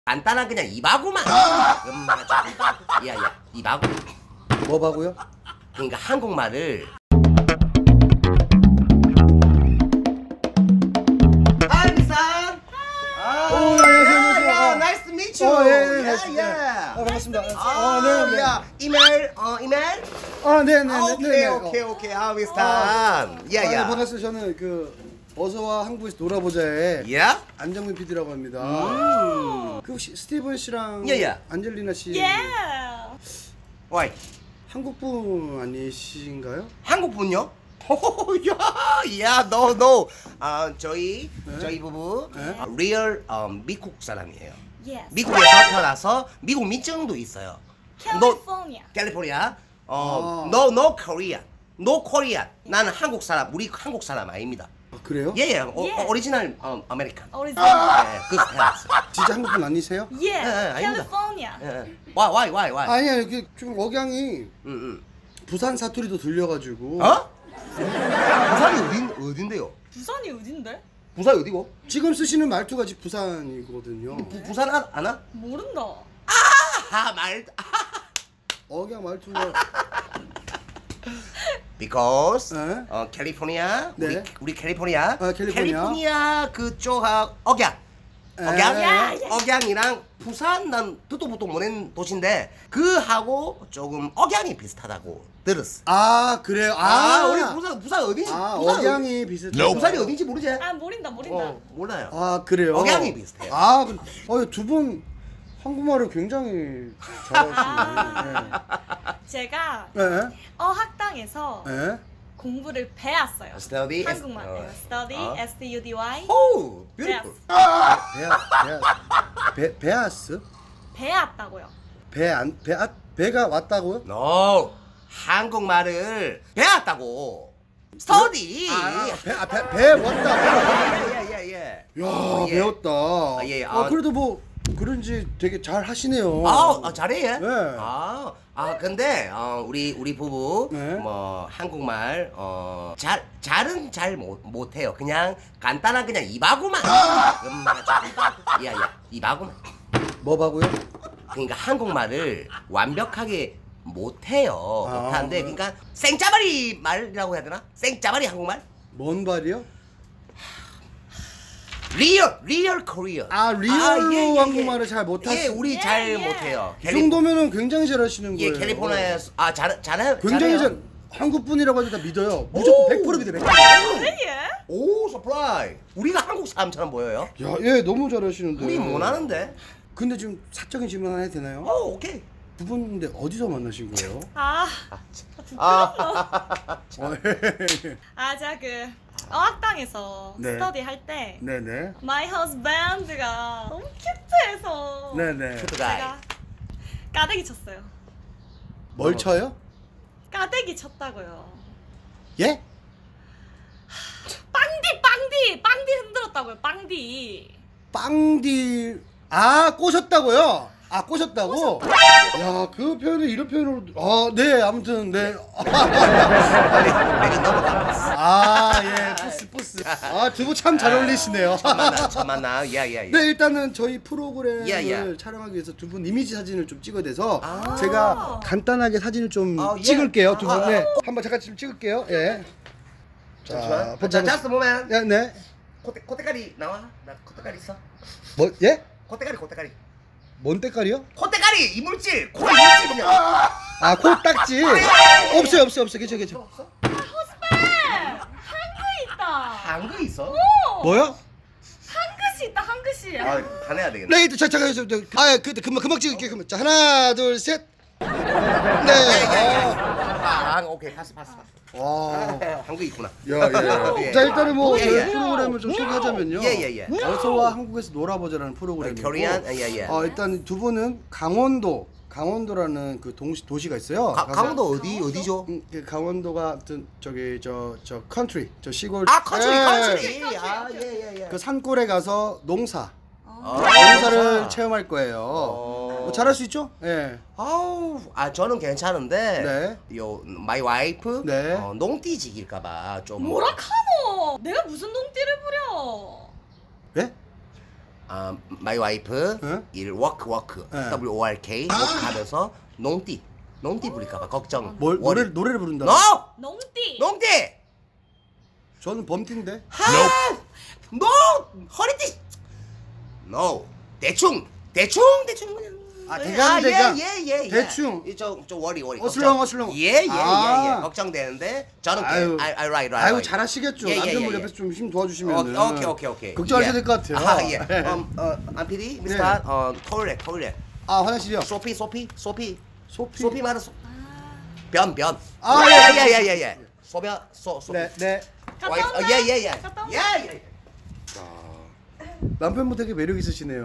간단한 그냥 이바구만. 맞아. 야야 이바구. 뭐 바고요? 그러니까 한국말을. Hi, Misan. 안녕하세요. Nice to meet you. 예. 반갑습니다. 네. 야, 이메일. 네네네. 오케이. 미스탄. 네, 반갑습니다. 저는 그 어서와 한국에서 놀아보자의 안정민 PD라고 합니다. 그 혹시 스티븐 씨랑 안젤리나 씨 Why? 한국 분 아니신가요? 한국 분요? no. 저희 부부 리얼 미국 사람이에요. Yes. 미국에서 태어나서 미국 민증도 있어요. 캘리포니아. No Korea. 나는 한국 사람. 우리 한국 사람 아닙니다. 아, 그래요? 오리지널 아메리칸. 오리지널. 그 태어났어. 진짜 한국 분 아니세요? 아닙니다. 캘리포니아. Why? 아니야, 좀 억양이 부산 사투리도 들려가지고. 부산이 어딘데요? 부산이 어딘데? 부산이 어디고? 지금 쓰시는 말투가 지금 부산이거든요. 부산 아나? 모른다. 억양 말투가. Because 캘리포니아 네. 우리 캘리포니아 캘리포니아 그쪽 억양이랑 부산 난 듣도 보도 못한 도시인데 그하고 조금 억양이 비슷하다고 들었어. 아 그래요? 우리 부산 어디지? 억양이 비슷해요. 부산이 어딘지 모르지? 모른다. 몰라요. 아 그래요? 억양이 비슷해요. 두 분 한국말을 굉장히 잘하시네요. 제가 네. 어학당에서 공부를 배웠어요. Study. 한국말. Study. S-T-U-D-Y. Oh, beautiful. 베아스? 배웠다고요. 배가 왔다고요? No. 한국말을 배웠다고. Study. 배 왔다. 예. 야, 배웠다. 그래도 뭐 그런지 되게 잘 하시네요. 잘해. 네. 근데 우리 부부 네. 뭐 한국말 잘은 잘 못해요. 그냥 간단한 그냥 이바구만. 맞아. 이바구만. 뭐 바고요? 그러니까 한국말을 완벽하게 못해요. 못하는데 그러니까 생짜바리 말이라고 해야 되나? 생짜바리 한국말? 뭔 말이요? 리얼 코리안. 리얼로 한국말을 잘 못하시죠? 우리 잘 못해요. 이 정도면은 굉장히 잘하시는 거예요. 캘리포니아에서 잘해요. 굉장히 한국 분이라고 해도 다 믿어요. 무조건 100% 믿어요. 100%. 오, 서프라이. 우리가 한국 사람처럼 보여요? 야, 너무 잘하시는데. 우리 못하는데. 근데 좀 사적인 질문 하나 해도 되나요? 오케이. 두 분인데 어디서 만나신 거예요? 제가 그 어학당에서 스터디 할 때 네네. My husband가 너무 큐트해서 네네. 제가 까대기 쳤어요. 뭘 쳐요? 까대기 쳤다고요. 예? 빵디 흔들었다고요. 빵디. 꼬셨다고요? 꼬셨다고? 야, 그 표현을 이런 표현으로. 네, 아무튼 네. 내가 넘어가. 뿌스. 두 분 참 잘 어울리시네요. 처음 만나. 네, 일단은 저희 프로그램을 촬영하기 위해서 두 분 이미지 사진을 좀 찍어야 돼서 제가 간단하게 사진을 좀 찍을게요. 두 분. 네. 한번 잠깐 좀 찍을게요. 예. 자, just a moment. 네. 코테가리 나와. 나 코테가리 있어. 뭐 코테가리. 뭔 때깔이요? 코테가리 이물질. 코 이물질 그냥. 코딱지. 없어요. 괜찮아. 한글 있어? 뭐요? 한글씨 있다. 한글씨. 다 내야 되겠네. 네, 잠깐. 금방 찍을게요. 그러면 자, 하나, 둘, 셋. 네. 오케이. 파스. 와. 한글 있구나. 자, 일단은 뭐 저희 프로그램을 좀 소개하자면요. 어서와 한국에서 놀아보자라는 프로그램이고. 일단 두 분은 강원도라는 그 도시가 있어요. 강원도 어디죠? 강원도가 저기 저 컨트리, 저 시골. 컨트리. 그 산골에 가서 농사를 체험할 거예요. 잘할 수 있죠? 예. 저는 괜찮은데. 네. my wife 농띠 지길까봐 좀. 뭐라 카노? 내가 무슨 농띠를 부려? 예? my wife 응? 일 work 네. WORK 하면서 농띠 부릴까봐 걱정. 뭘 worry. 노래를 부른다. No! 농띠. 농띠! 저는 범띠인데. No! 허리띠! No! 대충 그냥. 대강. 예. 대충. 저 워리. 어슬렁. 예. 아. 걱정되는데 저는 아유. right. 아유 잘하시겠죠. 예. 남편분 옆에서 좀 힘 도와주시면. 오케이. 걱정하셔야 될 것 같아요. 예. 안 PD, 미스터 토일렛. 아 화장실이요. 소피 말은 변. 아, 예. 소변. 네. 갔다 온다. 예. 갔다 온다. 남편분 되게 매력 있으시네요.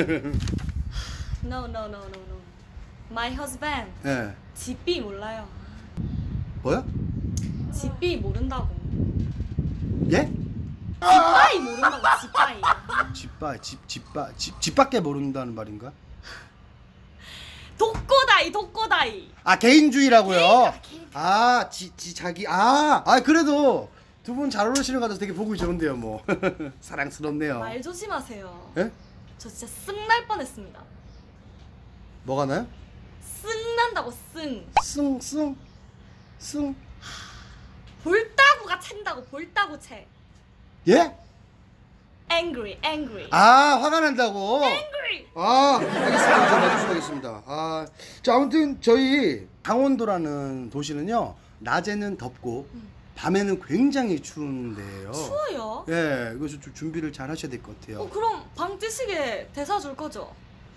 No. My husband. 네. 집비 몰라요. 뭐야? 집비 모른다고. 예? 집바이 모른다고. 집바이. 집밖에 모른다는 말인가? 독고다이. 아 개인주의라고요. 개인주의. 아 자기 그래도 두 분 잘 어울리시는 것 같아서 되게 보기 좋은데요 뭐. 사랑스럽네요. 말 조심하세요. 예? 저 진짜 쓱 날 뻔했습니다. 뭐가 나요? 쓱 난다고 쓱. 승. 볼따구가 챈다고 볼따구 채. 예? Angry. 화가 난다고. Angry. 알겠습니다. 저 맞추겠습니다. 자 아무튼 저희 강원도라는 도시는요 낮에는 덥고 밤에는 굉장히 추운데요. 추워요? 예, 이거 좀 준비를 잘 하셔야 될 것 같아요. 그럼 방 뜨시게 대사 줄 거죠?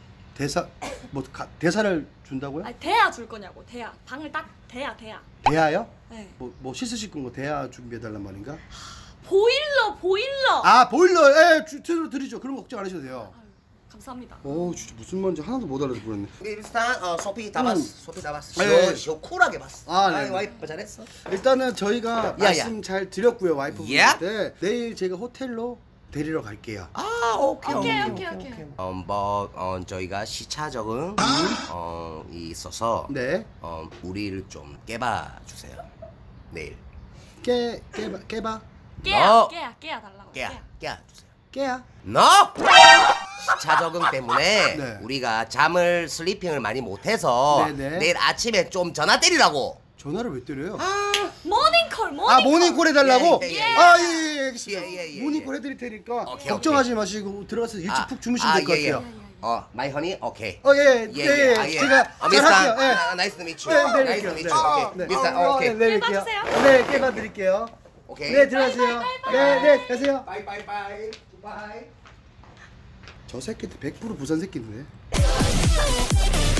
대사를 준다고요? 아니 대야 줄 거냐고. 대야. 방을 딱 대야. 대야요? 네. 뭐 씻으실 거 대야 준비해 달란 말인가? 보일러. 보일러. 제대로 드리죠. 그런 거 걱정 안 하셔도 돼요. 아유, 감사합니다. 진짜 무슨 말인지 하나도 못 알아듣겠네. 일단 소피 다 봤어. 네. 쿨하게 봤어. 네. 와이프 잘했어. 일단은 저희가 말씀 잘 드렸고요 와이프분한테. 예? 내일 제가 호텔로 데리러 갈게요. 오케이. 저희가 시차 적응 있어서 네. 우리를 좀 깨봐 주세요. 내일. 깨봐. 깨야 달라고. 깨야 주세요. 깨야. 시차 적응 때문에 네. 우리가 잠을 슬리핑을 많이 못해서 네네. 내일 아침에 좀 전화 때리라고. 전화를 왜 때려요? 모닝콜. 모닝콜 해달라고? 예. 예, 알겠습니다. 예. 모닝콜 해드릴 테니까 오케이, 걱정하지 마시고 들어가서 일찍 푹 주무시면 될 것 같아요. 마이 허니 오케이. 예. 제가 잘할게요. 나이스 미츠. 네, 나이스 미츠. 네. 미스터 오케이. 내릴게요. 깨봐주세요. 네, 깨봐드릴게요. 오케이. 네, 들어가세요. 네, 가세요. 바이. 저 새끼들 100% 부산 새끼인데.